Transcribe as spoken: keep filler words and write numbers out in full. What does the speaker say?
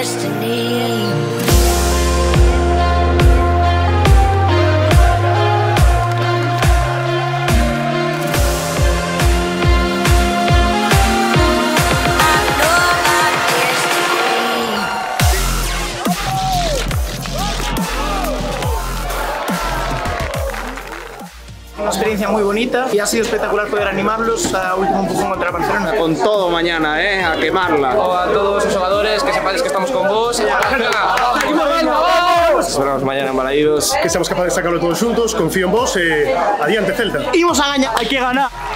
destiny. Una experiencia muy bonita y ha sido espectacular poder animarlos a último empujón contra Barcelona. Con todo mañana, ¿eh? A quemarla. A todos los jugadores, que sepáis que estamos con vos. Nos esperamos mañana en Balaídos. Que seamos capaces de sacarlo todos juntos, confío en vos, eh, adiante Celta. Imos a gañar, hai que ganar.